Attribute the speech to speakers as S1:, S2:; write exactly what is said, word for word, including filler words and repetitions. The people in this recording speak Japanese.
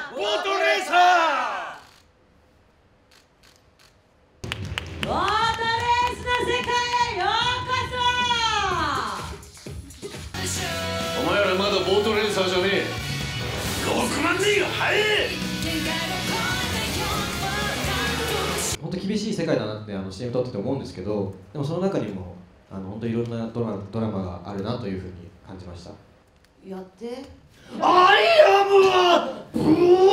S1: ボートレーサ
S2: ボートレースの世界へようこ
S1: お前らまだボートレーサーじゃねえ。ろくまん人が早え。
S3: 本当厳しい世界だなってあの シーエム 撮ってて思うんですけど、でもその中にもあの本当いろんなドラマ、ドラマがあるなというふうに感じました。
S2: そやって
S1: アイアムはブー